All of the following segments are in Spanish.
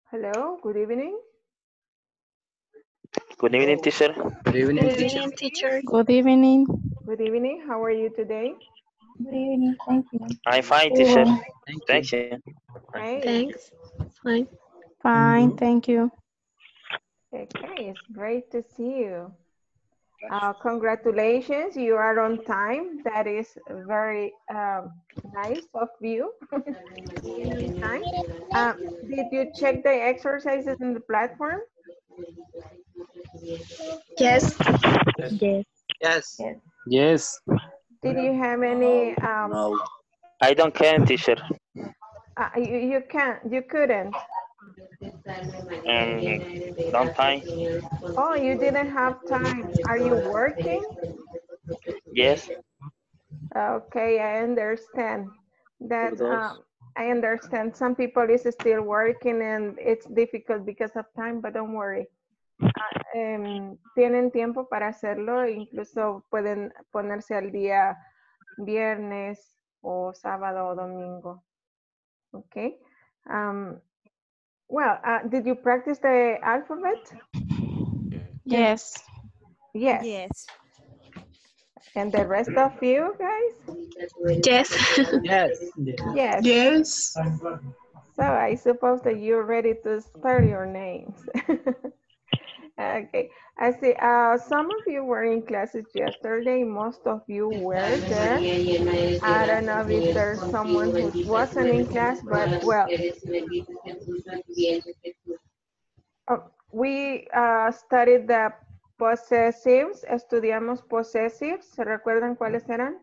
Hello, good evening. Good evening, teacher. Good evening, Good teacher. evening, teacher. Good evening. Good evening. How are you today? Good evening, thank you. I'm fine, Very teacher. well. Thank you. Thank you. Great. Thanks. Fine. Fine, thank you. Okay, it's great to see you. Congratulations, you are on time. That is very nice of you. Being on time. Did you check the exercises in the platform? Yes. Yes. Yes. Yes. Yes. Yes. Did you have any? No. I don't can, teacher. You can't. You couldn't. Don't time. Oh, you didn't have time. Are you working? Yes. Okay, I understand that. Dos. I understand some people is still working and it's difficult because of time, but don't worry. Tienen tiempo para hacerlo, incluso pueden ponerse al día viernes o sábado o domingo. Okay. Well, did you practice the alphabet? Yes. Yes. Yes. And the rest of you guys? Yes. Yes. Yes. Yes. So I suppose that you're ready to spell your names. Okay, I see. Some of you were in classes yesterday. Most of you were there. I don't know if there's someone who wasn't in class, but well, we studied the possessives. Estudiamos possessives. ¿Se recuerdan cuáles eran?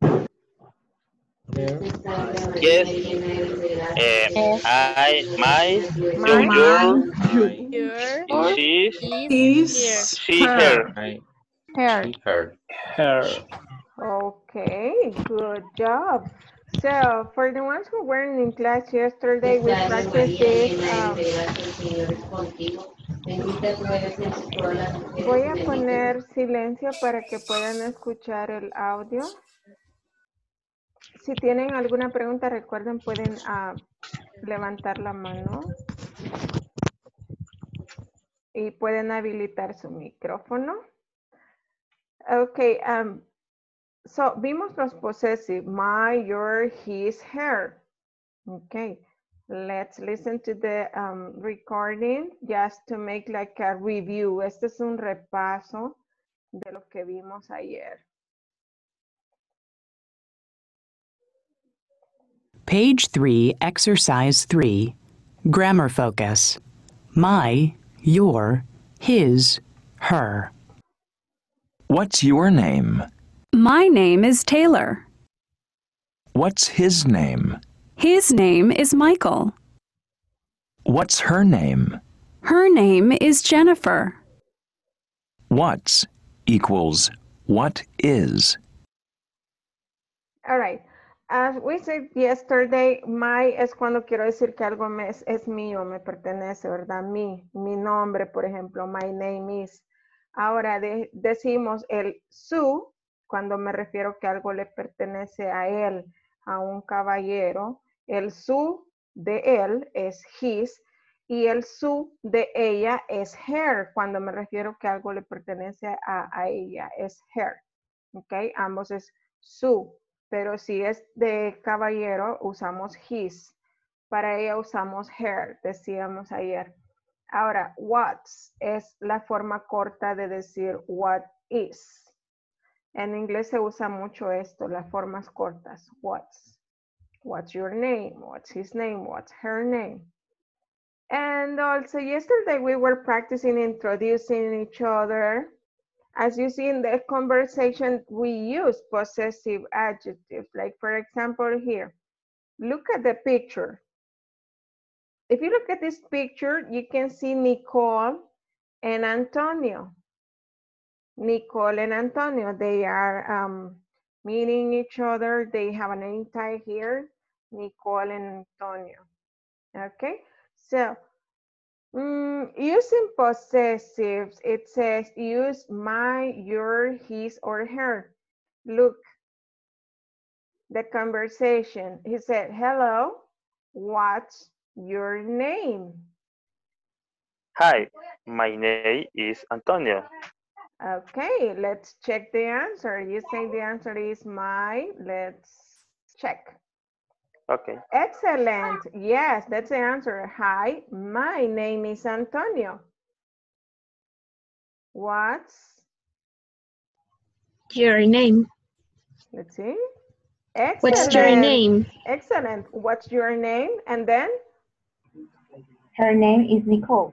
Yes. Yes. My, My, your, My. Your she's, is Is she, her. her. My. Her. She, her. Her. okay, good job. So for the ones who weren't in class yesterday, we practiced this. Voy a poner silencio para que puedan escuchar el audio. Si tienen alguna pregunta, recuerden, pueden levantar la mano y pueden habilitar su micrófono. Okay, so vimos los possessive, my, your, his, her. Okay, let's listen to the recording just to make like a review. Este es un repaso de lo que vimos ayer. Page 3, Exercise 3, Grammar Focus. My, your, his, her. What's your name? My name is Taylor. What's his name? His name is Michael. What's her name? Her name is Jennifer. What's equals what is. All right. As we said yesterday, my es cuando quiero decir que algo es mío, me pertenece, ¿verdad? Mi nombre, por ejemplo, my name is. Ahora decimos el su, cuando me refiero que algo le pertenece a él, a un caballero. El su de él es his y el su de ella es her, cuando me refiero que algo le pertenece a ella, es her. ¿Ok? Ambos es su. Pero si es de caballero, usamos his. Para ella usamos her, decíamos ayer. Ahora, what's es la forma corta de decir what is. En inglés se usa mucho esto, las formas cortas. What's your name? What's his name? What's her name? And also yesterday we were practicing introducing each other. As you see in the conversation, we use possessive adjectives. Like for example here, look at the picture. If you look at this picture, you can see Nicole and Antonio. Nicole and Antonio, they are meeting each other. They have a name tag here, Nicole and Antonio. Okay, so using possessives, it says use my, your, his, or her. Look, the conversation. He said, hello, what's your name? Hi, my name is Antonio. Okay, let's check the answer. You say the answer is my. Let's check. Okay. Excellent. Yes, that's the answer. Hi, my name is Antonio. What's Your name. let's see. Excellent. What's your name? Excellent. What's your name? And then? Her name is Nicole.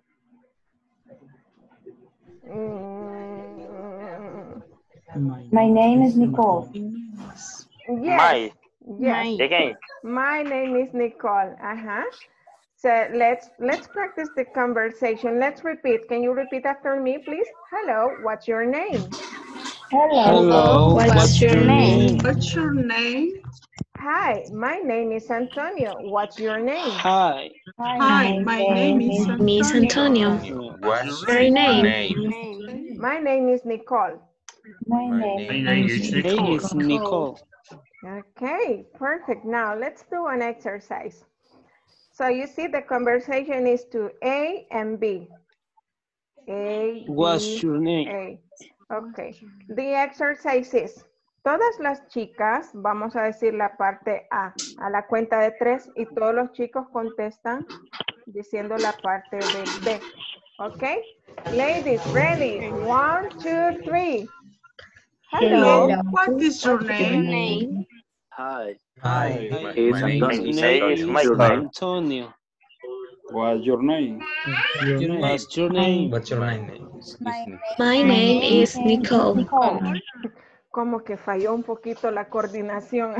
My name is Nicole. Yes. My. Yes. Again. My name is Nicole. So let's practice the conversation. Let's repeat. Can you repeat after me, please? Hello, what's your name? Hello. What's your name? What's your name? Hi, my name is Antonio. What's your name? Hi. Hi, my name is Miss Antonio. What's Your name? My name is Nicole. My name is His name is Nicole. Okay, perfect. Now let's do an exercise. So you see the conversation is to A and B. A, What's B, your name? A. Okay. The exercise is, todas las chicas, vamos a decir la parte A la cuenta de 3 y todos los chicos contestan diciendo la parte de B. Okay? Ladies, ready? 1, 2, 3. Hello. What is your name? Hi. Hi, My my name name is is Michael. Antonio. What's your name? What's your name? What's your name? My name is Nicole. Como que falló un poquito la coordinación.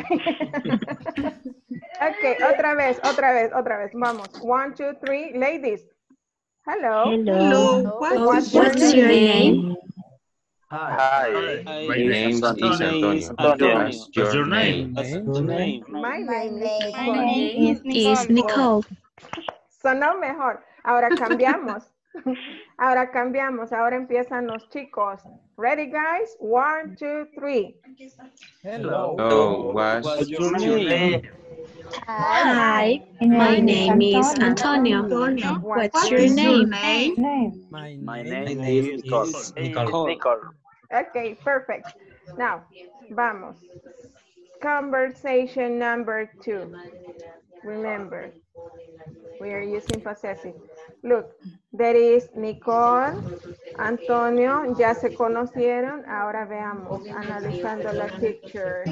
Ok, otra vez. Vamos. 1, 2, 3. Ladies. Hello. Hello. What's your name? Hi. My name is Antonio. What's your name? My name is My Nicole. name is Nicole. Sonó mejor. Ahora cambiamos. Ahora empiezan los chicos. Ready, guys? 1, 2, 3. Hello. What's your name? Hi, my name is Antonio. What's your name? My name is Nicole. Okay, perfect. Now, vamos. Conversation number 2. Remember, we are using possessive. Look, there is Nicole, Antonio, ya se conocieron. Ahora veamos, analizando la picture.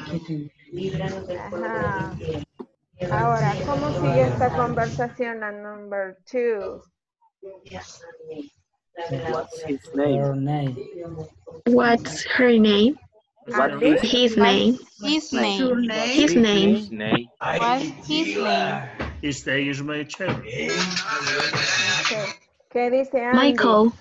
Ajá. Ahora, ¿cómo sigue esta conversación a number 2? What's his name? What's her name? His name. His name. His name. What's his name? His name is Michael. Okay. ¿Qué dice Andy? Michael.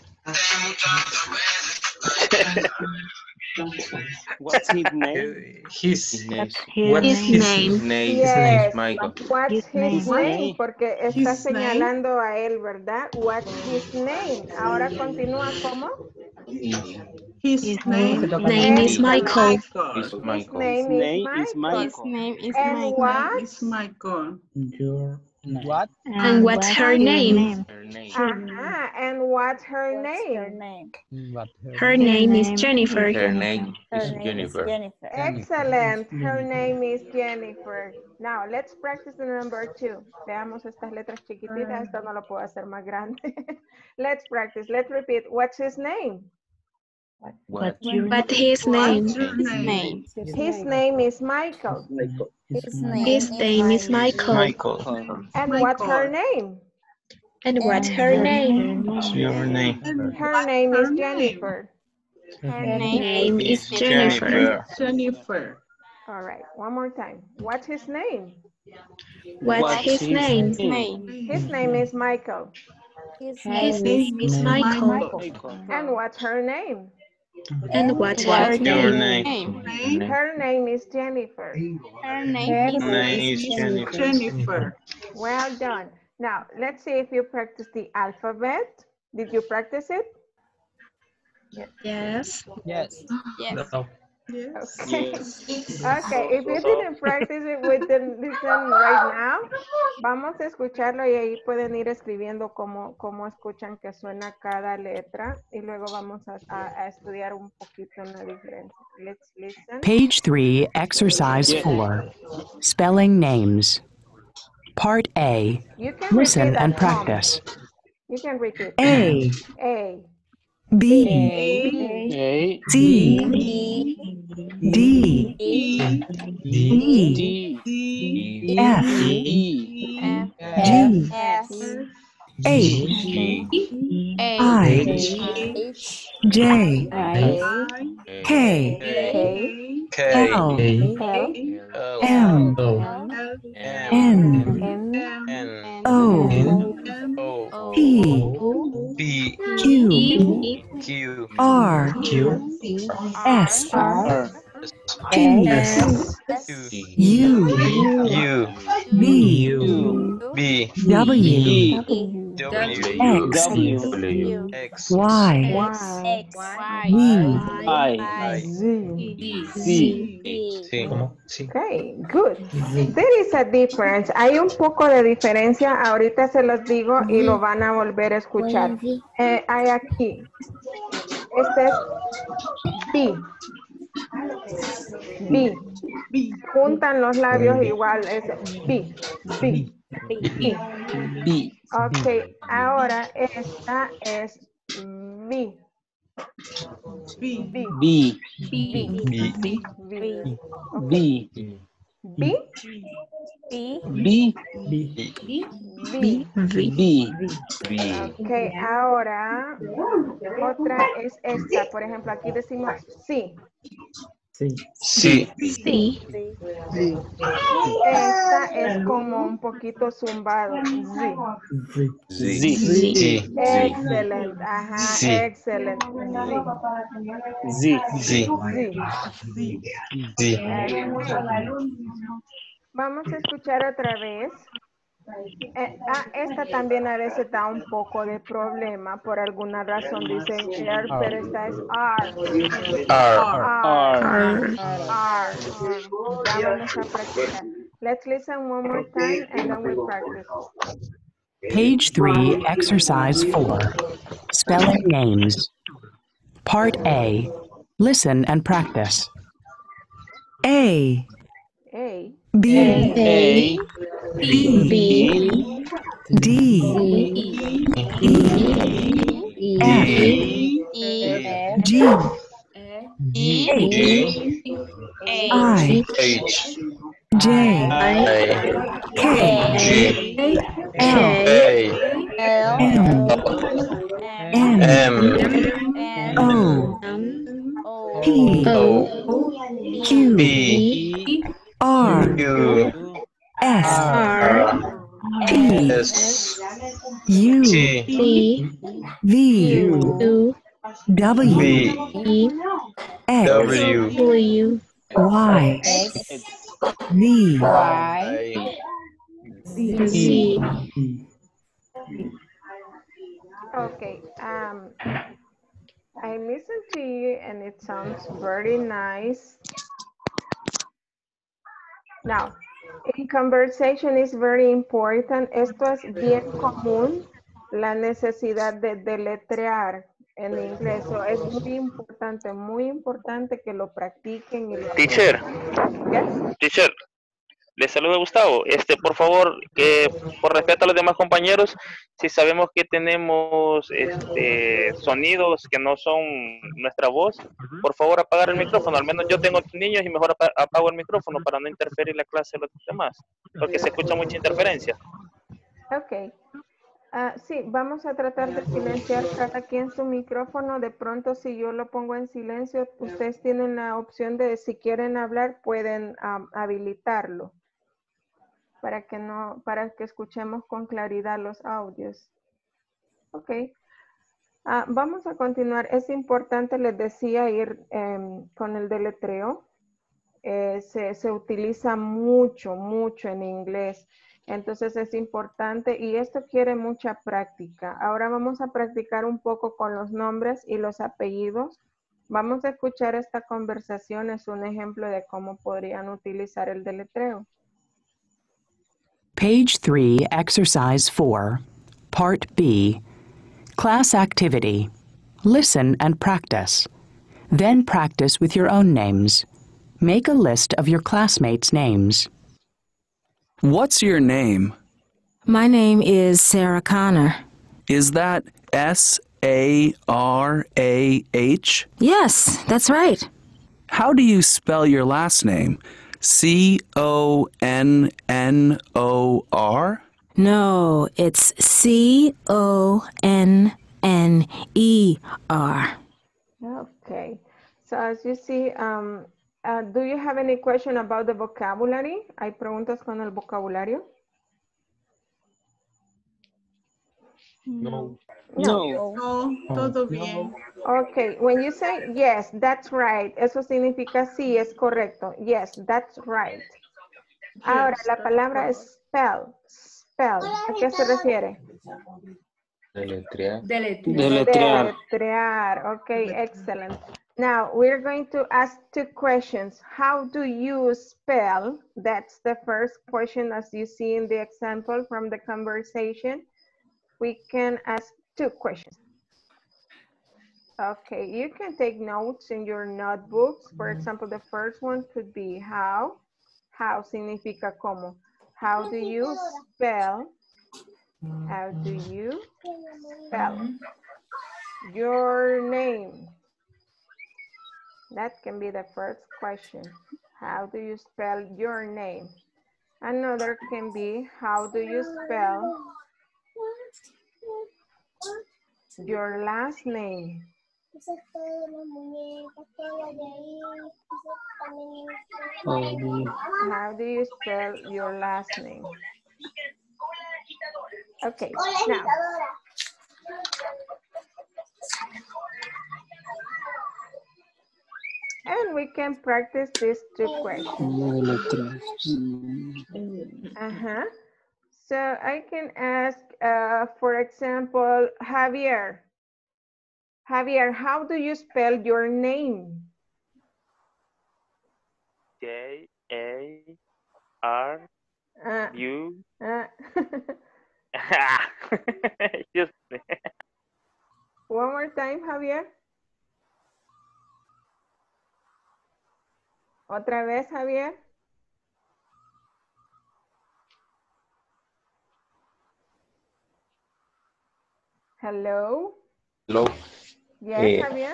What's his name? His name. His name. Yes. Michael. What's his name? Porque está His name. señalando a él, ¿verdad? What's his name? Ahora continúa como. His name is Michael. His His Michael. name is Michael. His name is And Michael. what? is Michael. What? And what's her name? Her name. And what's her name? Her name is Jennifer. Her name is Jennifer. Excellent. Her name is Jennifer. Now, let's practice the number 2. Veamos estas letras chiquititas. Esto no lo puedo hacer más grande. Let's practice. Let's repeat. What's his name? What? But his name. Name. His name is Michael. His name is Michael. And what's her name? And what's her name? Your name. Her name is Jennifer. Her Name is Jennifer. Jennifer. All right, one more time. What's his name? What's his name? Name. His name is Michael. His name is Michael. And what's her name? And what's her Your name? name. Her name is Jennifer. Her name is Jennifer. Well done. Now, let's see if you practice the alphabet. Did you practice it? Yes. Yes. Yes. Yes. Okay. Okay, if you didn't practice it with the listen right now, vamos a escucharlo y ahí pueden ir escribiendo cómo escuchan que suena cada letra y luego vamos a estudiar un poquito la diferencia. Let's listen. Page 3, Exercise 4. Spelling names. Part A. You can Listen repeat and at home. practice. You can repeat. A, A, B, A, C, B, D, E, E, D, F, F, G, S, H, I, H, J, I, K, L, L, M, L, N, N, O, M, P, Q, R, S, R, T, S, U, V, W, X, Y, Y, Z. Okay, good. There is a difference. Hay un poco de diferencia. Ahorita se los digo y lo van a volver a escuchar. Hay aquí. Este es B. B. B, Juntan los labios igual. Es B. B. B. Ok, ahora esta es B. B, B. B, B. B, B. Ok. B, B. B, B. B, Ok, ahora otra es esta. Por ejemplo, aquí decimos sí. C, Esta es como un poquito zumbado. Z, Excelente. Ajá, excelente. Z, Vamos a escuchar otra vez. Esta también a veces da un poco de problema. Por alguna razón dicen R, pero esta es R. Ya vamos a practicar. Let's listen one more time and then we practice. Page 3, Exercise 4. Spelling names. Part A. Listen and practice. A, A, B, B, D, F, G, H, J, K, L, M, O, P, Q, R, S, T, U, V, W, X, Y, Z. Okay. I listen to you and it sounds very nice. Now, in conversation is very important. Esto es bien común, la necesidad de deletrear en inglés. So, es muy importante que lo practiquen. Y lo Teacher. Yes. Teacher, le saluda Gustavo. Por favor, que por respeto a los demás compañeros, si sabemos que tenemos sonidos que no son nuestra voz, por favor apagar el micrófono. Al menos yo tengo niños y mejor apago el micrófono para no interferir la clase de los demás, porque se escucha mucha interferencia. Ok. Sí, vamos a tratar de silenciar cada quien su micrófono. De pronto, si yo lo pongo en silencio, ustedes tienen la opción de, si quieren hablar, pueden habilitarlo para que escuchemos con claridad los audios. Ok. Vamos a continuar. Es importante, les decía, ir con el deletreo. Se utiliza mucho en inglés. Entonces es importante y esto quiere mucha práctica. Ahora vamos a practicar un poco con los nombres y los apellidos Vamos a escuchar esta conversación. Es un ejemplo de cómo podrían utilizar el deletreo. Page 3, Exercise 4, Part B, Class Activity. Listen and practice. Then practice with your own names. Make a list of your classmates' names. What's your name? My name is Sarah Connor. Is that S-A-R-A-H? Yes, that's right. How do you spell your last name? C-O-N-N-O-R? No, it's C-O-N-N-E-R. Okay. So as you see, do you have any question about the vocabulary? ¿Hay preguntas con el vocabulario? No. No. No, todo bien. Okay, when you say yes, that's right, eso significa sí, es correcto. Yes, that's right. Ahora, la palabra es spell. Spell, ¿a qué se refiere? Deletrear. Deletrear. Okay, excellent. Now, we're going to ask 2 questions. How do you spell? That's the first question, as you see in the example from the conversation. We can ask 2 questions. Okay, you can take notes in your notebooks. For example, the first one could be how. How significa cómo. How do you spell? How do you spell your name? That can be the first question. How do you spell your name? Another can be, how do you spell your last name? How do you spell your last name? Okay, now. And we can practice these 2 questions. So I can ask, for example, Javier. Javier, how do you spell your name? J-A-R-U. One more time, Javier. Otra vez, Javier. Hello. Hello. Yes, Javier.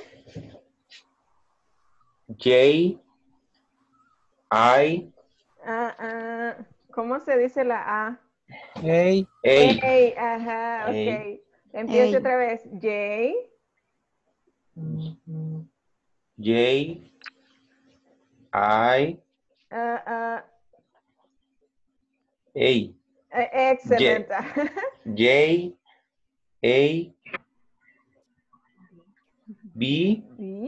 J-I. ¿Cómo se dice la A? Hey. Hey, ajá, ok. Empieza otra vez. J. J. I. A. Excellent. J. A. B.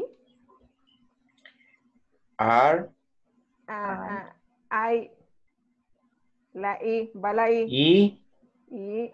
R. I. La I, va la I. E. I.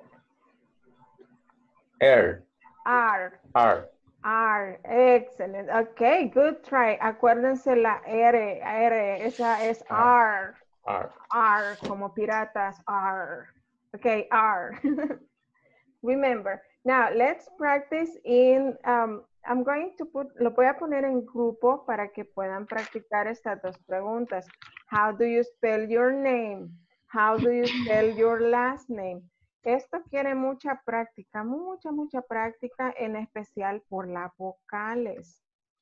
R. R. R. R. Excellent. Ok, good try. Acuérdense la R. R. Esa es R. R. R. Como piratas. R. Ok, R. Remember. Now, let's practice in... I'm going to lo voy a poner en grupo para que puedan practicar estas 2 preguntas. How do you spell your name? How do you spell your last name? Esto quiere mucha práctica, mucha práctica, en especial por las vocales.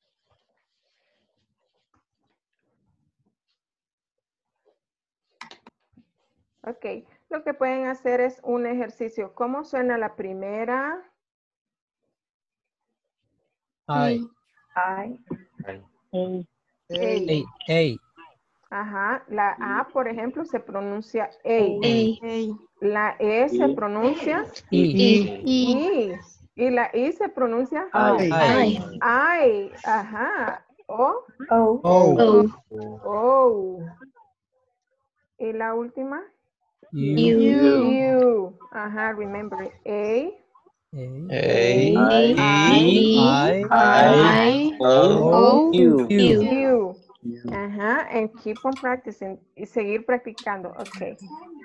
Ok, lo que pueden hacer es un ejercicio. ¿Cómo suena la primera? I. Ajá, la A, por ejemplo, se pronuncia A. La E se pronuncia I. Y la I se pronuncia I. Ajá. O. Y la última. You. Ajá, remember. A. A-E-I-O-U. You. Ajá, and keep on practicing. Y seguir practicando. Ok.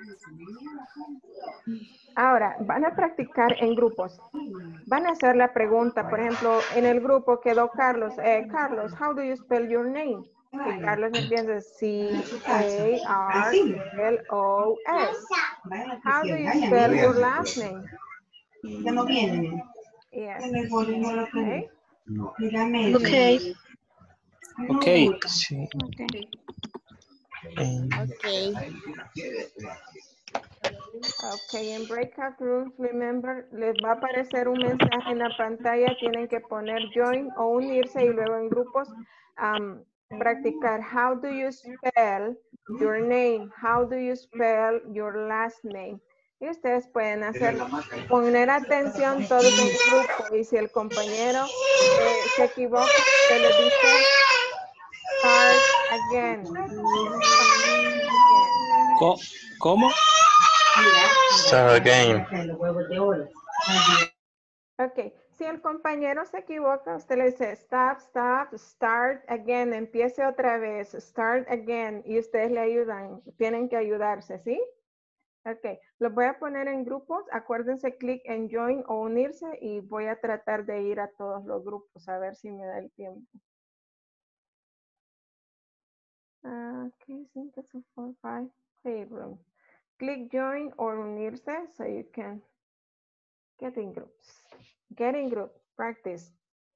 Ahora, van a practicar en grupos. Van a hacer la pregunta, por ejemplo, en el grupo quedó Carlos. Carlos, how do you spell your name? Y Carlos empieza C-A-R-L-O-S. How do you spell your last name? Yes. Okay. Okay. Okay. Okay. Ok, en breakout rooms, remember, les va a aparecer un mensaje en la pantalla, tienen que poner join o unirse y luego en grupos practicar. How do you spell your name? How do you spell your last name? Y ustedes pueden hacer, poner atención todos en el grupo y si el compañero se equivoca, se le dice start again. ¿Cómo? Start again. Ok, si el compañero se equivoca, usted le dice stop, stop, start again, empiece otra vez, start again, y ustedes le ayudan, tienen que ayudarse, ¿sí? Ok, los voy a poner en grupos, acuérdense, clic en join o unirse y voy a tratar de ir a todos los grupos, a ver si me da el tiempo. Ok, 5, 2, 4, 5, playroom. Click join or unirse so you can get in groups. Get in group, practice.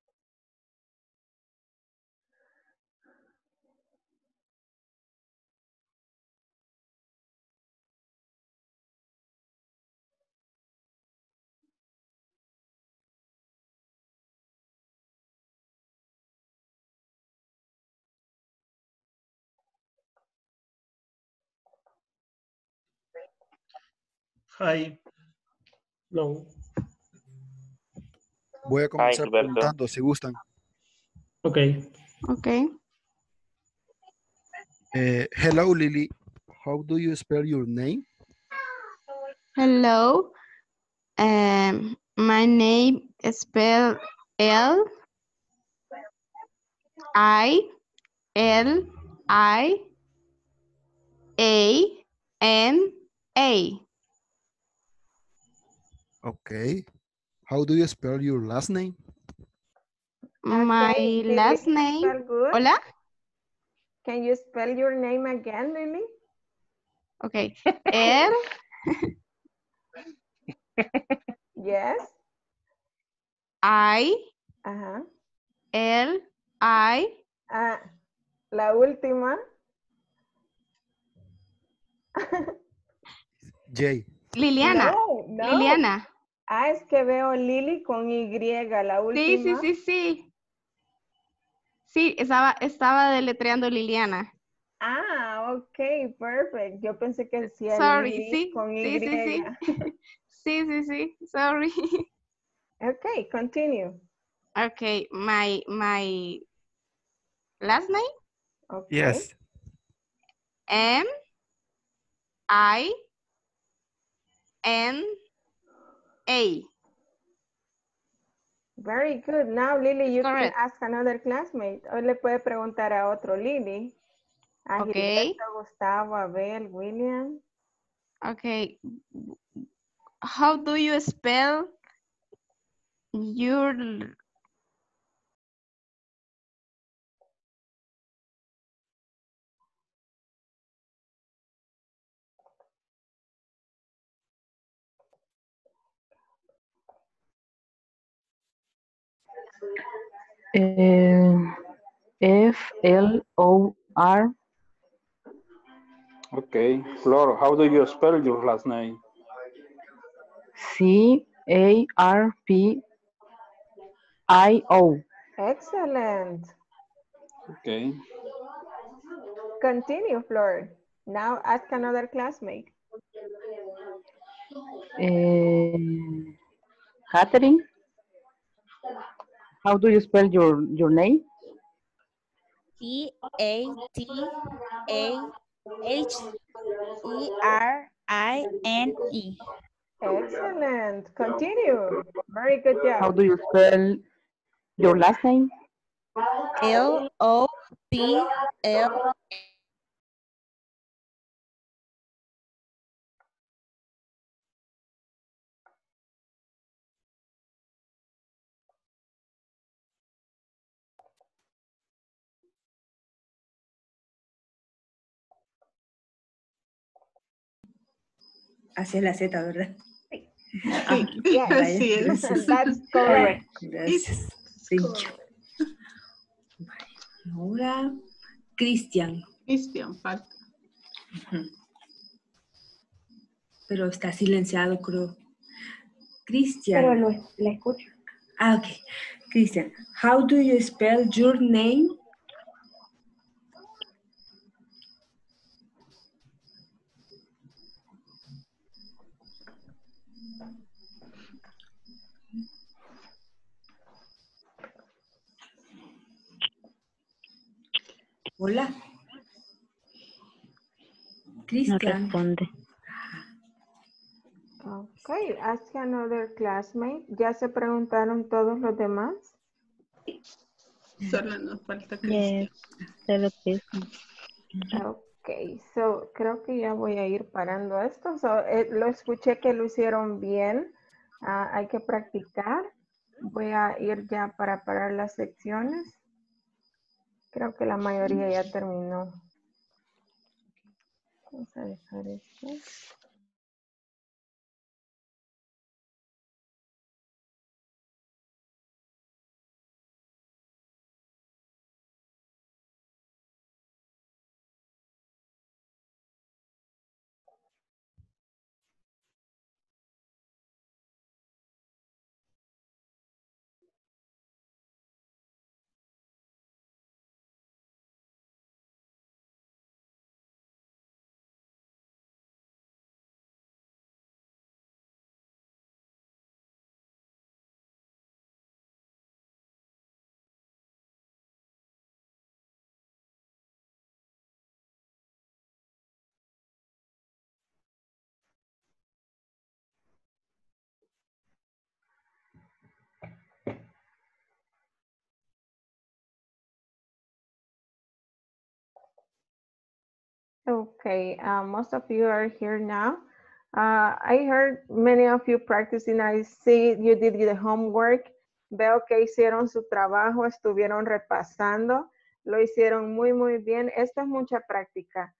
Hi. No. Voy a comenzar Gilberto. preguntando si gustan. Okay. Okay. Hello, Lily. How do you spell your name? Hello. My name is spelled L-I-L-I-A-N-A. Okay. How do you spell your last name? My Okay, Lily, last can you name. spell good? Hola. Can you spell your name again, Lily? Okay. L. Yes. I. Ajá. L. I. La última. J. Liliana. No, no. Liliana. Es que veo Lily con Y, la última. Sí. Sí, estaba deletreando Liliana. Ok, perfect. Yo pensé que decía Sorry, Lily sí, con Y. sí. Sí, sorry. Okay, continue. Okay, my last name? Okay. Yes. M-I-N-A. Very good. Now, Lily, you Correct. can ask another classmate. Hoy le puede preguntar a otro Lily. A Okay. Gilberto, Gustavo, Abel, William. Okay. How do you spell your F-L-O-R. Okay. Flor, how do you spell your last name? C-A-R-P-I-O. Excellent. Okay. Continue, Flor. Now ask another classmate. Catherine, how do you spell your name? C-A-T-A-H-E-R-I-N-E. Excellent. Continue. Very good How job. do you spell your last name? L-O-P-L. Así es la Z, ¿verdad? Yes, Sí, that's correct. Gracias. Thank you. Ahora, Cristian. Cristian, falta. Pero está silenciado, creo. Cristian. Pero la escucho. Ah, ok. Cristian, how do you spell your name? Hola. Cristian. No responde. Okay, ask another classmate. ¿Ya se preguntaron todos los demás? Solo nos falta Cristian. Solo Cristian. Ok, so creo que ya voy a ir parando esto. So, lo escuché que lo hicieron bien. Hay que practicar. Voy a ir ya para parar las secciones. Creo que la mayoría ya terminó. Vamos a dejar esto. Okay, most of you are here now. I heard many of you practicing. I see you did the homework. Veo que hicieron su trabajo, estuvieron repasando, lo hicieron muy, muy bien. Esto es mucha práctica.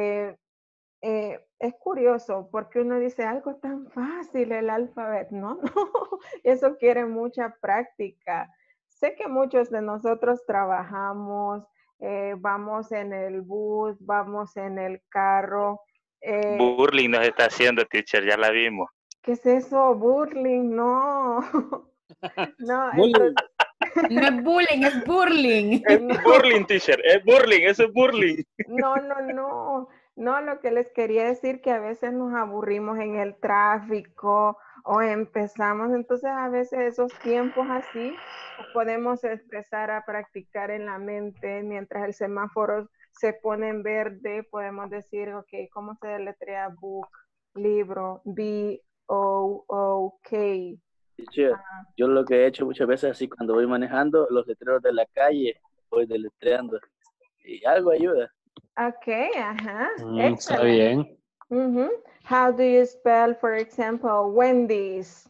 Es curioso porque uno dice algo tan fácil, el alfabeto, ¿no? Eso quiere mucha práctica. Sé que muchos de nosotros trabajamos, vamos en el bus, vamos en el carro. Burling nos está haciendo, teacher, ya la vimos. ¿Qué es eso? Burling, no. No, Bullying. entonces... No es bullying, es burling. Es burling, teacher, es burling, eso es burling. No, lo que les quería decir que a veces nos aburrimos en el tráfico o empezamos, entonces a veces esos tiempos así podemos empezar a practicar en la mente mientras el semáforo se pone en verde, podemos decir, ok, ¿cómo se deletrea book, libro, B-O-O-K? Yo lo que he hecho muchas veces así cuando voy manejando los letreros de la calle, voy deletreando y algo ayuda. Okay, ajá. Está bien. How do you spell, for example, Wendy's?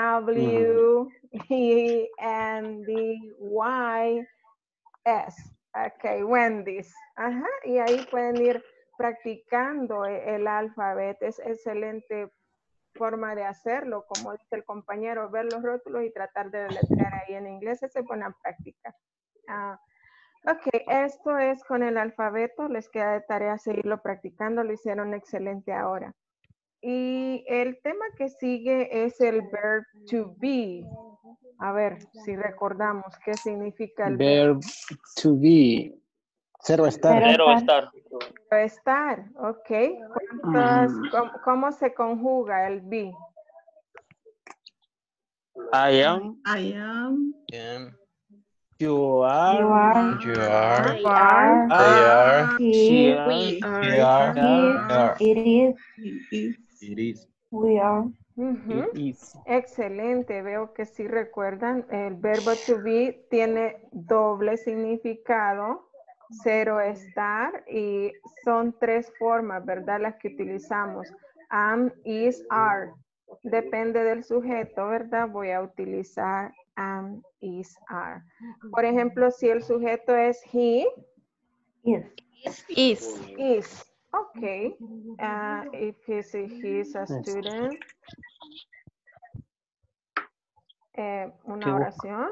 W-E-N-D-Y-S. Okay, Wendy's. Ajá, y ahí pueden ir practicando el alfabeto. Es excelente forma de hacerlo, como dice el compañero, ver los rótulos y tratar de deletrear ahí en inglés. Esa es buena práctica. Ok, esto es con el alfabeto, les queda de tarea seguirlo practicando, lo hicieron excelente ahora. Y el tema que sigue es el verb to be. A ver, si recordamos qué significa el verb to be. Ser o estar. Ser o estar. Estar, ok. ¿Cómo se conjuga el be? I am. I am. You are. You are. You are. They are. They are. He She is. are. It is. It is. It is. We are. Ujú. Excelente, veo que sí recuerdan. El verbo to be tiene doble significado, ser o estar, y son tres formas, ¿verdad? Las que utilizamos. Am, is, are. Depende del sujeto, ¿verdad? Voy a utilizar am, is, are. Por ejemplo, si el sujeto es he, is. Okay. If he's a student, una oración.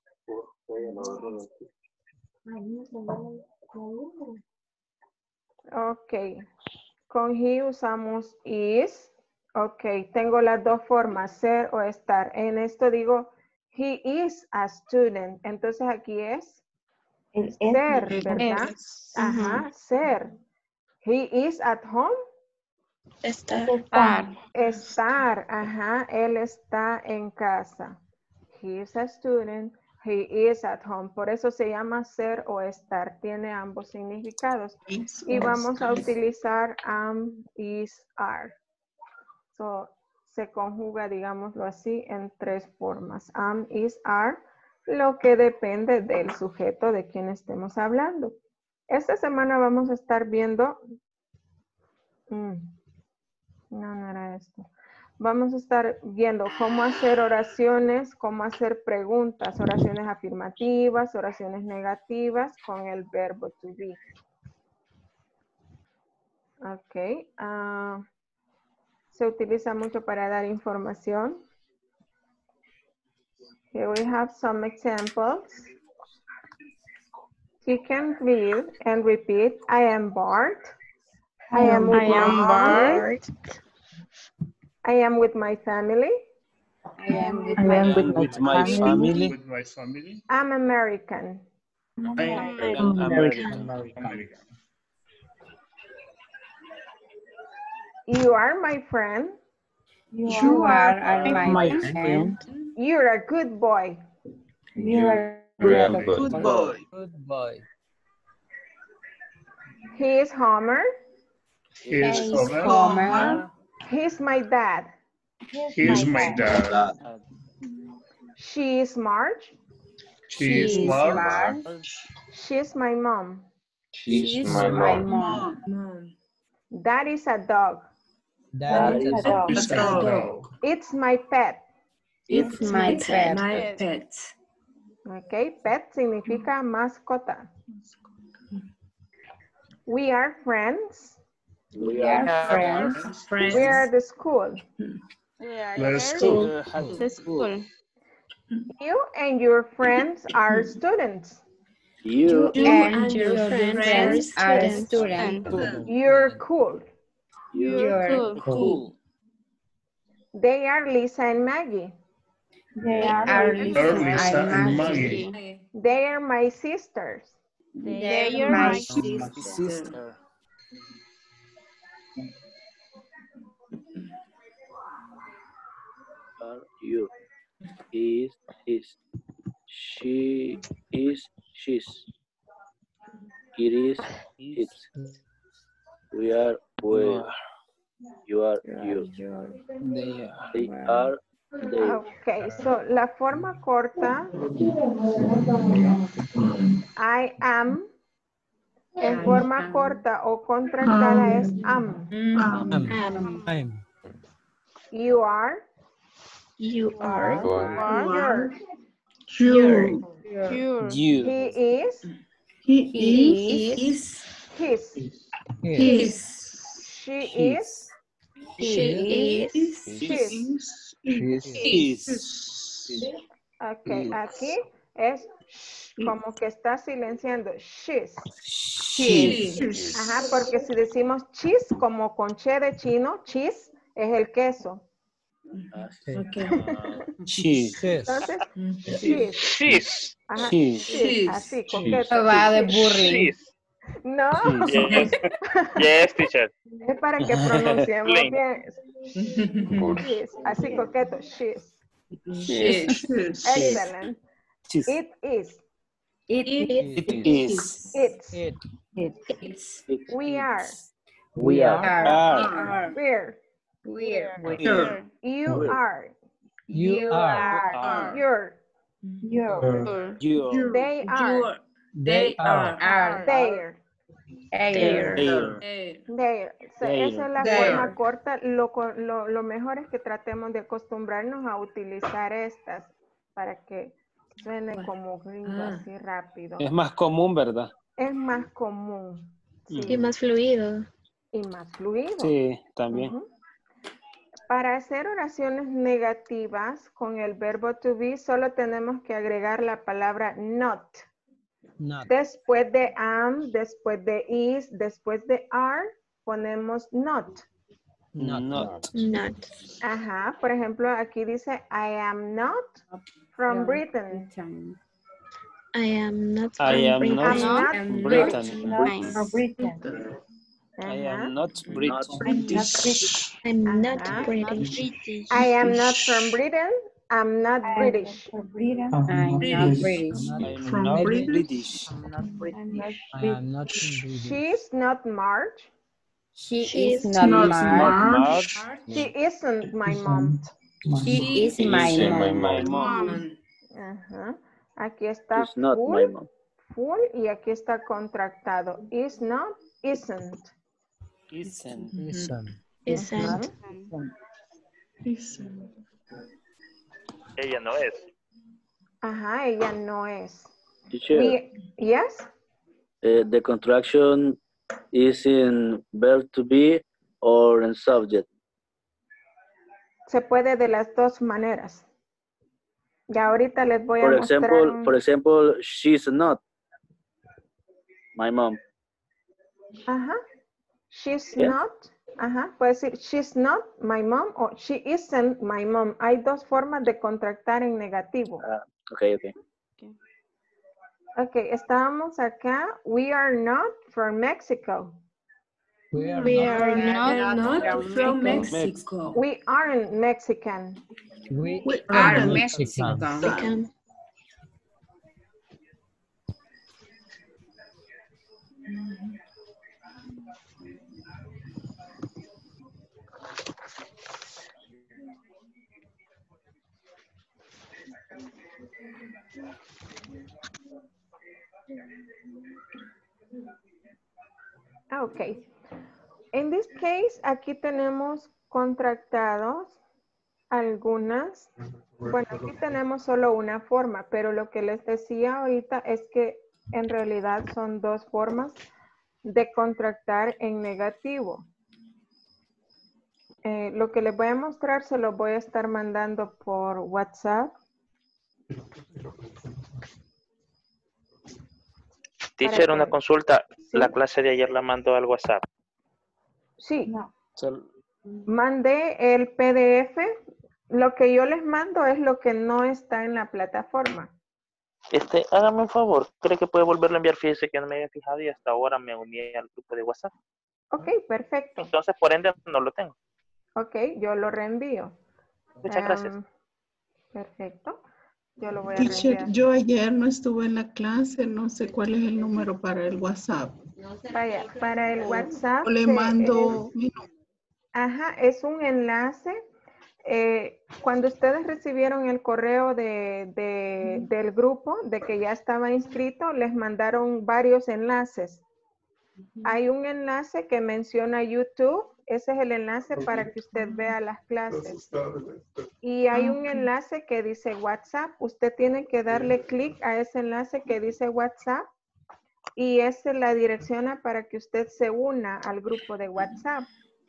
Ok. Con he usamos is. Ok. Tengo las dos formas, ser o estar. En esto digo, he is a student. Entonces aquí es ser, ¿verdad? Ajá, ser. He is at home. Estar, ajá, él está en casa. He is a student, he is at home. Por eso se llama ser o estar. Tiene ambos significados. Y vamos a utilizar am, is, are. So, se conjuga, digámoslo así, en tres formas. Am, is, are, lo que depende del sujeto de quien estemos hablando. Esta semana vamos a estar viendo... No era esto. Vamos a estar viendo cómo hacer oraciones, cómo hacer preguntas, oraciones afirmativas, oraciones negativas con el verbo to be. Ok. Se utiliza mucho para dar información. Here we have some examples. You can read and repeat. I am Bart. I am with my family. I am with my family. I'm American. I am American. You are my friend. You are my friend. You're a good boy. You're a good boy. He is Homer. He's Homer. He's my dad. He's my dad. She is Marge. She's Marge. She's my mom. She's my mom. That is a dog. That is It's a dog. It's my pet. It's my pet. Okay, pet significa mascota. We are friends. We are friends. We are at the school. Let's go. The school. You and your friends are students. You And your friends are students. You're cool. You're cool. They are Lisa and Maggie. They are Lisa and Maggie. They are my sisters. They are my sister. are you. Is his. She is she's. It is its. We are we. You are you. They are they. Okay, so la forma corta, I am, en forma corta o contractada es am. You are. You are. You're. You. He is. He is. His. She is. She's. Ok, aquí es como que está silenciando. She's. Ajá, porque si decimos cheese como con che de chino, cheese es el queso. Entonces, she's. Ajá, she's. Así, coqueto. Va de burling. No. Yes, teacher. Es para que pronunciemos bien. She's. Así, coqueto. She's. Excellent. It is. It's. We are. We are. We're. We're. You are. You are. You're. They are. They are. There. There. So, esa es la forma corta. Lo mejor es que tratemos de acostumbrarnos a utilizar estas para que suene como gringo, así rápido. Es más común, ¿verdad? Es más común. Sí. Y más fluido. Y más fluido. Sí, también. Para hacer oraciones negativas con el verbo to be, solo tenemos que agregar la palabra not. Después de am, después de is, después de are, ponemos not. Not. Ajá, por ejemplo, aquí dice, I am not from Britain. I am not I am from not Britain. Britain. I am not British. I'm not British. I am not from Britain. I'm not British. I'm not British. I'm not British. I'm not She's not Marge. She She's is not Marge. She isn't my mom. She is my mom. Ajá. Aquí está She's not my full, mom. full y aquí está contractado. Is not, isn't. Isn't. Isn't. Ella no es. Ajá, ella no es. Teacher, Yes? the contraction is in verb to be or in subject. Se puede de las dos maneras. Ya ahorita les voy a mostrar. For example, she's not my mom. Ajá. She's Yeah. not. Ajá. Puede decir she's not my mom o she isn't my mom. Hay dos formas de contractar en negativo. Okay. Ok, estábamos acá. We are not from Mexico. We are not from Mexico. We aren't Mexican. We are Mexican. Mexican. Ok. En this case, aquí tenemos contractados algunas. Bueno, aquí tenemos solo una forma, pero lo que les decía ahorita es que en realidad son dos formas de contractar en negativo. Lo que les voy a mostrar se lo voy a estar mandando por WhatsApp. Teacher, una consulta. La clase de ayer la mandó al WhatsApp. Sí. Mandé el PDF. Lo que yo les mando es lo que no está en la plataforma. Hágame un favor. ¿Cree que puede volverlo a enviar? Fíjese que no me había fijado y hasta ahora me uní al grupo de WhatsApp. Ok, perfecto. Entonces, por ende, no lo tengo. Ok, yo lo reenvío. Muchas gracias. Perfecto. Yo lo voy a Teacher, reenviar. yo ayer no estuve en la clase, no sé cuál es el número para el WhatsApp. Vaya, para el WhatsApp. O le mando. Ajá, es un enlace. Cuando ustedes recibieron el correo del grupo, de que ya estaba inscrito, les mandaron varios enlaces. Hay un enlace que menciona YouTube. Ese es el enlace para que usted vea las clases. Y hay un enlace que dice WhatsApp. Usted tiene que darle clic a ese enlace que dice WhatsApp. Y esa la direcciona para que usted se una al grupo de WhatsApp.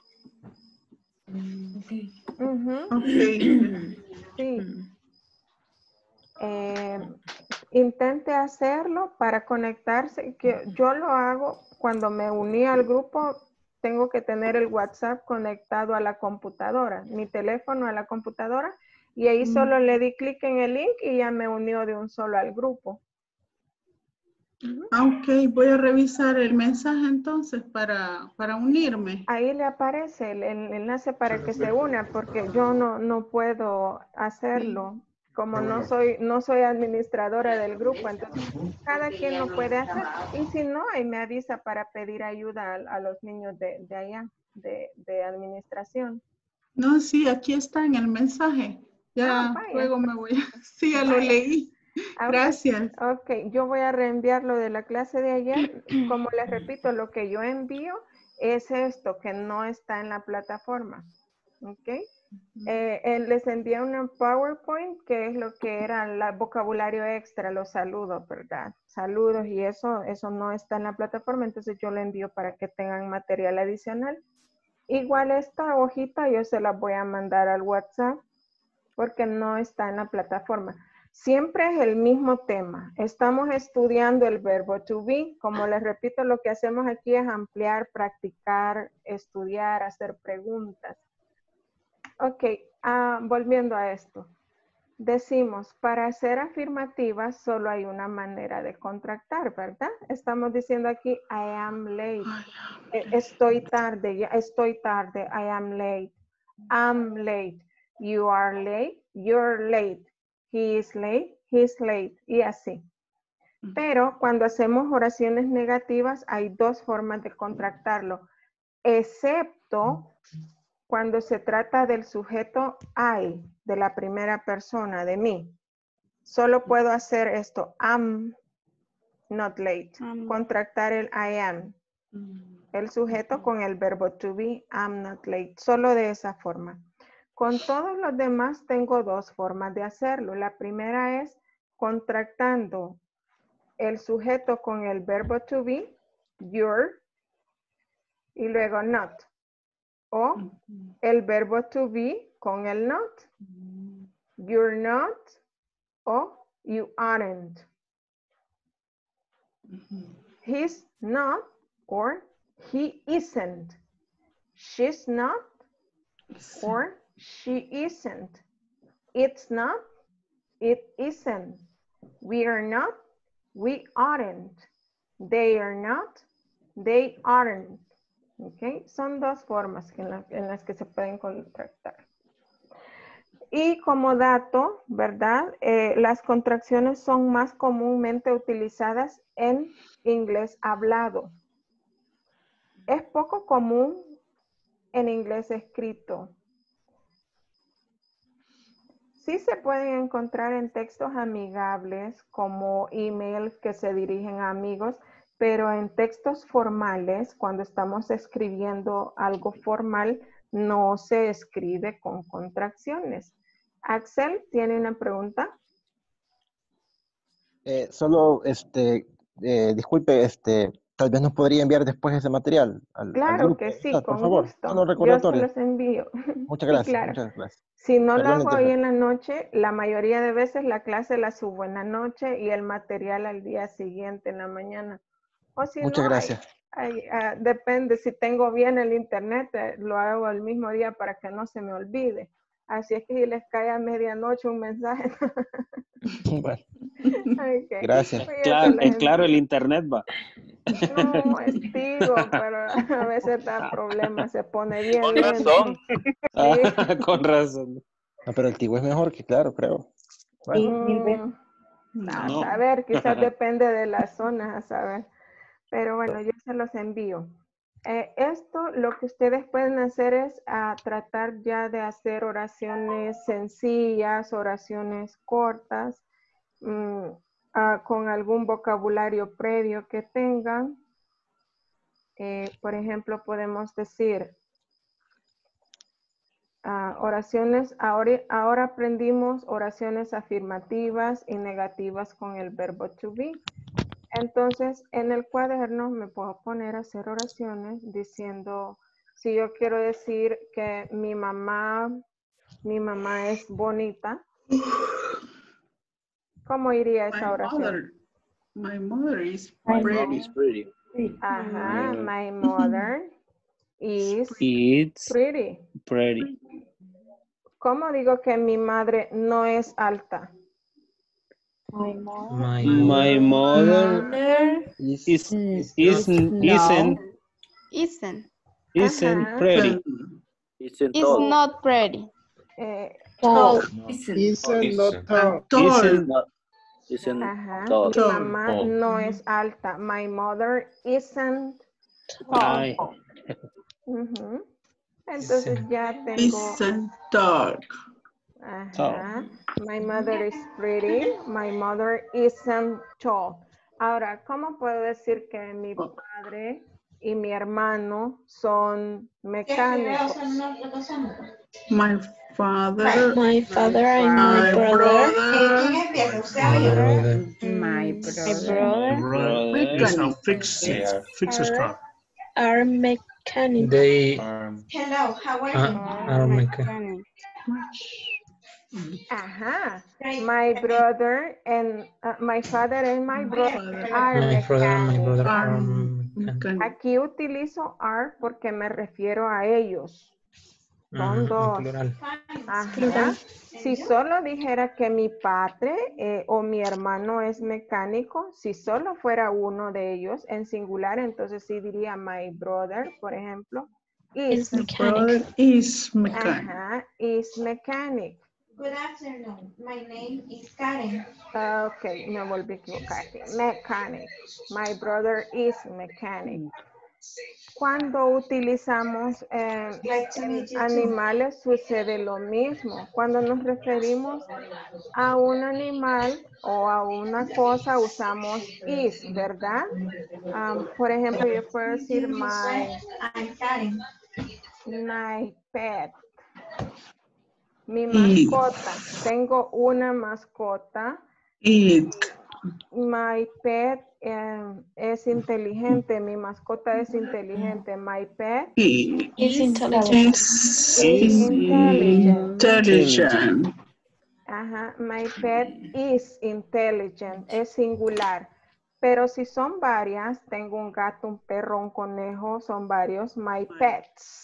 Sí. Intente hacerlo para conectarse. Que yo lo hago cuando me uní al grupo. Tengo que tener el WhatsApp conectado a la computadora, mi teléfono a la computadora, y ahí solo le di clic en el link y ya me unió de un solo al grupo. Ok, voy a revisar el mensaje entonces para unirme. Ahí le aparece el enlace para que se una, porque yo no puedo hacerlo. Como no soy administradora del grupo, entonces cada quien lo puede hacer. Y si no, ahí me avisa para pedir ayuda a los niños de allá, de administración. No, sí, aquí está en el mensaje. Ya luego me voy a... Sí, ya lo leí. Gracias. Ok, yo voy a reenviar lo de la clase de ayer. Como les repito, lo que yo envío es esto que no está en la plataforma. Ok. Les envié una PowerPoint que es lo que era el vocabulario extra, los saludos, ¿verdad? Saludos y eso no está en la plataforma, entonces yo lo envío para que tengan material adicional. Igual esta hojita yo se la voy a mandar al WhatsApp porque no está en la plataforma. Siempre es el mismo tema. Estamos estudiando el verbo to be. Como les repito, lo que hacemos aquí es ampliar, practicar, estudiar, hacer preguntas. Ok, volviendo a esto. Decimos, para ser afirmativas solo hay una manera de contractar, ¿verdad? Estamos diciendo aquí, I am late. Estoy tarde, I am late. I'm late. You are late, you're late. He is late, he's late. Y así. Pero cuando hacemos oraciones negativas hay dos formas de contractarlo. Excepto cuando se trata del sujeto I, de la primera persona, de mí. Solo puedo hacer esto, I'm not late. Contractar el I am. El sujeto con el verbo to be, I'm not late. Solo de esa forma. Con todos los demás tengo dos formas de hacerlo. La primera es contractando el sujeto con el verbo to be, your, y luego not. O el verbo to be con el not. You're not o you aren't. He's not or he isn't. She's not or she isn't. It's not, it isn't. We are not, we aren't. They are not, they aren't. Okay. Son dos formas en las que se pueden contractar. Y como dato, ¿verdad? Las contracciones son más comúnmente utilizadas en inglés hablado. Es poco común en inglés escrito. Sí se pueden encontrar en textos amigables como email que se dirigen a amigos, pero en textos formales, cuando estamos escribiendo algo formal, no se escribe con contracciones. Axel, ¿tiene una pregunta? Solo, disculpe, tal vez nos podría enviar después ese material al Claro grupo, que sí, por con favor. gusto. No, Yo se recordatorio. los envío. Muchas Sí, gracias, claro. muchas gracias. Si no lo Perdón la hago hoy en interrupción. la noche, la mayoría de veces la clase la subo en la noche y el material al día siguiente en la mañana. O si Muchas no, gracias. depende, si tengo bien el internet, lo hago el mismo día para que no se me olvide. Así es que si les cae a medianoche un mensaje. Bueno, Okay. gracias. Pues ya se los Es claro el envío. internet, va. No, es Tigo, pero a veces da problemas, se pone bien Con lento. razón. Sí. Con razón. No, pero el Tigo es mejor que claro, creo. Bueno. No, a ver, quizás depende de las zonas, a saber. Pero bueno, yo se los envío. Esto lo que ustedes pueden hacer es tratar ya de hacer oraciones sencillas, oraciones cortas, con algún vocabulario previo que tengan. Por ejemplo, podemos decir oraciones, ahora aprendimos oraciones afirmativas y negativas con el verbo to be. Entonces, en el cuaderno me puedo poner a hacer oraciones diciendo, si yo quiero decir que mi mamá es bonita, ¿cómo iría esa oración? My mother is My pretty. mom is pretty. Ajá, my mother is It's pretty. pretty. ¿Cómo digo que mi madre no es alta? My mother isn't pretty. Isn't It's tall. not pretty. Tall. Isn't not Isn't Isn't Ajá, tall. mi mamá no es alta. My mother isn't tall. Ay. Ujú. Entonces ya tengo... It's a dog. Ajá. My mother is pretty. My mother isn't tall. Ahora, ¿cómo puedo decir que mi padre y mi hermano son mecánicos? My father and my brother is a fixed car. are mechanic. They Hello, how are you? are mechanic. Ajá. My brother and my father and my brother are My father and my mechanics. brother are mechanic. Aquí utilizo are porque me refiero a ellos. Son En dos. plural. Ajá. Si solo dijera que mi padre o mi hermano es mecánico, si solo fuera uno de ellos en singular, entonces sí diría my brother, por ejemplo, is brother is mechanic. Ajá, is mechanic. Good afternoon. My name is Karen. Ok, me volví a equivocar. Mechanic. My brother is mechanic. Cuando utilizamos animales sucede lo mismo. Cuando nos referimos a un animal o a una cosa usamos is, ¿verdad? Por ejemplo, yo puedo decir my pet. Mi mascota. Tengo una mascota. My pet es inteligente. Mi mascota es inteligente. My pet Is intelligent. Intelligent. Ajá. My pet is intelligent. Es singular. Pero si son varias, tengo un gato, un perro, un conejo, son varios. My pets.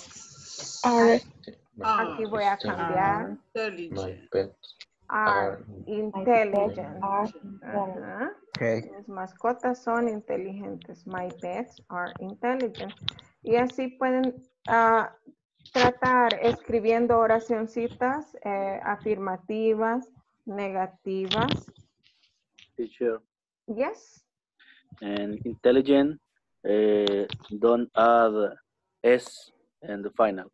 Aquí voy a cambiar. My pets Are intelligent. Ajá. Okay. Mis mascotas son inteligentes. My pets are intelligent. Y así pueden tratar escribiendo oracioncitas afirmativas, negativas. Teacher. Yes. And intelligent, don't add S in the final.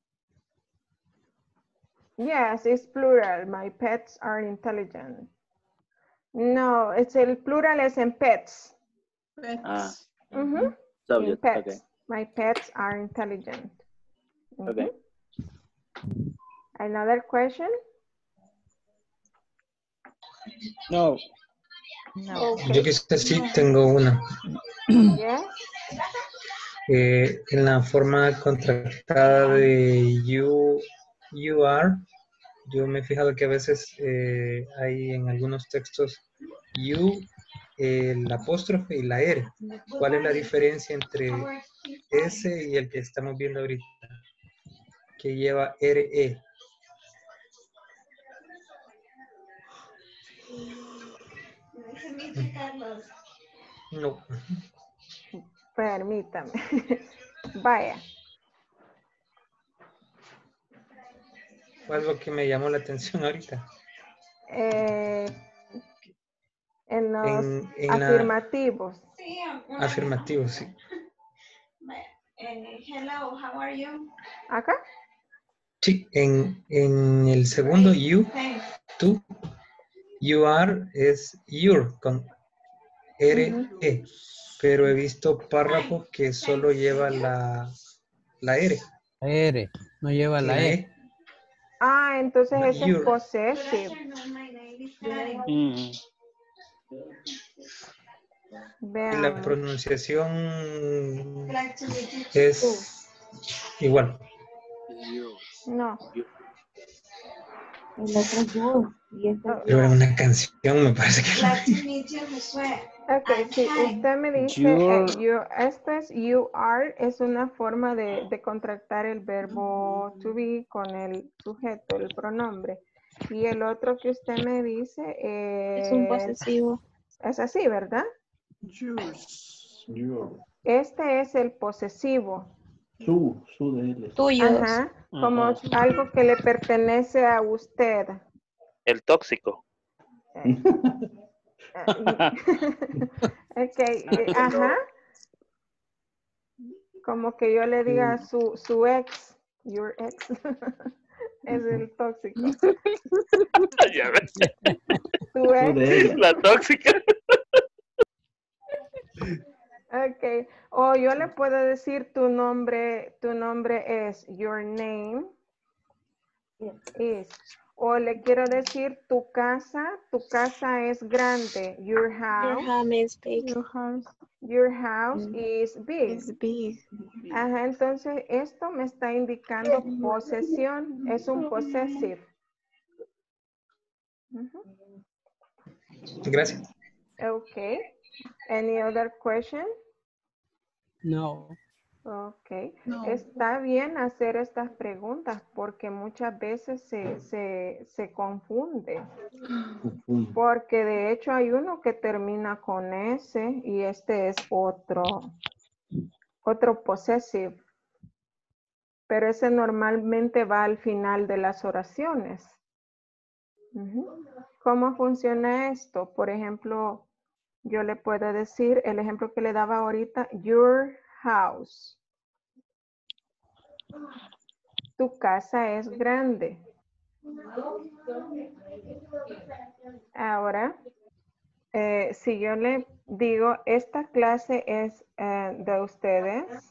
Yes, it's plural. My pets are intelligent. No, el plural es en pets. Pets. In Subject, pets. okay. My pets are intelligent. Okay. Another question? No. Okay. Yo quizás sí tengo una. Yes. En la forma contractada de you are, yo me he fijado que a veces hay en algunos textos you, el apóstrofe y la R. ¿Cuál es la diferencia entre ese y el que estamos viendo ahorita? Que lleva RE. No. Permítame. Vaya. ¿Cuál es lo que me llamó la atención ahorita? En los En afirmativos. Afirmativos, sí. Hello, how are you? ¿Acá? Sí, en el segundo you, tú, you are es your con R-E, pero he visto párrafos que solo lleva la R. La R, no lleva la E. Ah, entonces ese es possessive. Y la pronunciación es igual. No. El otro es you. Y este Pero en una canción me parece que... Ok, si usted me dice, esto es you are, es una forma de contractar el verbo to be con el sujeto, el pronombre. Y el otro que usted me dice Es un posesivo. Es así, ¿verdad? Este es el posesivo. Su de él. Tuyos. Ajá, como algo que le pertenece a usted. El tóxico. Ok, ajá. Como que yo le diga su ex, Your ex. Es el tóxico. Ya ves. Tu ex. La tóxica. Ok. O yo le puedo decir tu nombre es, your name is. O le quiero decir tu casa es grande. Your house. Your home is big. Your house is big. It's big. Ajá, entonces esto me está indicando posesión. Es un possessive. Gracias. Okay. Any other question? No. Ok, No. está bien hacer estas preguntas porque muchas veces se confunde. Porque de hecho hay uno que termina con S y este es otro possessive. Pero ese normalmente va al final de las oraciones. ¿Cómo funciona esto? Por ejemplo, yo le puedo decir el ejemplo que le daba ahorita, your house. Tu casa es grande. Ahora, si yo le digo, esta clase es de ustedes.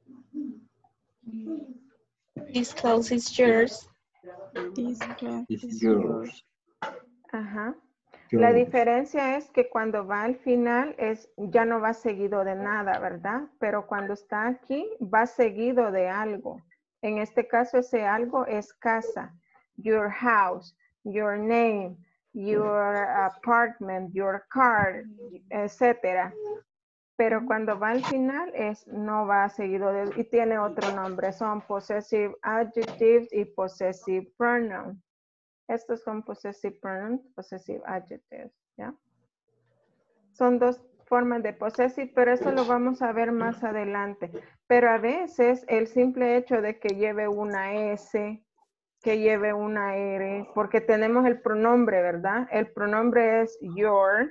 This class is yours. This class is yours. Ajá. La diferencia es que cuando va al final ya no va seguido de nada, ¿verdad? Pero cuando está aquí va seguido de algo. En este caso ese algo es casa. Your house, your name, your apartment, your car, etcétera. Pero cuando va al final no va seguido y tiene otro nombre. Son possessive adjectives y possessive pronouns. Estos son possessive pronouns, possessive adjectives, ¿ya? Son dos formas de possessive, pero eso lo vamos a ver más adelante. Pero a veces el simple hecho de que lleve una S, que lleve una R, porque tenemos el pronombre, ¿verdad? El pronombre es your,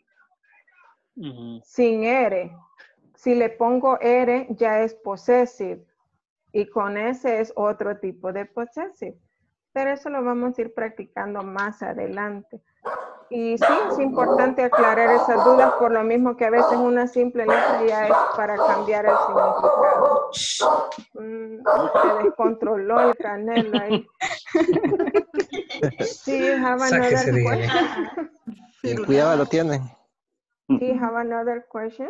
sin R. Si le pongo R, ya es possessive. Y con S es otro tipo de possessive. Pero eso lo vamos a ir practicando más adelante. Y sí, es importante aclarar esas dudas por lo mismo que a veces una simple letra ya es para cambiar el significado. Se descontroló el canelo ahí. Do you have another question? Y cuidado, lo tienen. Do you have another question?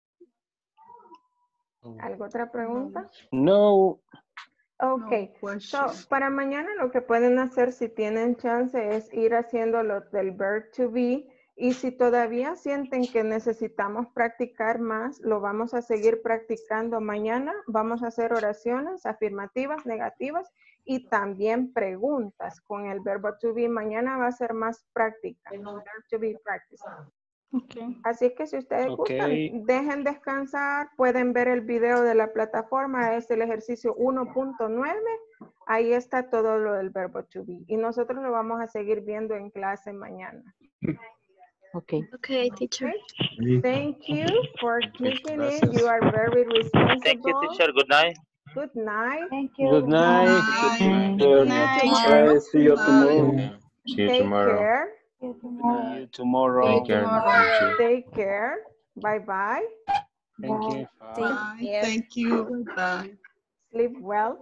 ¿Alguna otra pregunta? No. Ok, para mañana lo que pueden hacer si tienen chance es ir haciendo lo del verb to be y si todavía sienten que necesitamos practicar más, lo vamos a seguir practicando mañana. Vamos a hacer oraciones afirmativas, negativas y también preguntas con el verbo to be. Mañana va a ser más práctica, verb to be practice. Okay. Así que si ustedes gustan, dejen descansar, pueden ver el video de la plataforma, es el ejercicio 1.9, ahí está todo lo del verbo to be. Y nosotros lo vamos a seguir viendo en clase mañana. Okay. Okay, teacher. Thank you for clicking in. You are very responsible. Thank you, teacher. Good night. Good night. Thank you. Good night. Good night, teacher. See you tomorrow. See you Take tomorrow. care. See you tomorrow. Take care. Take care. Bye-bye. Thank you. Bye. Thank you. Bye. Sleep well.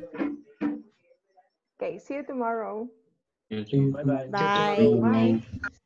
Okay, see you tomorrow. You too. Bye-bye. Bye. Bye.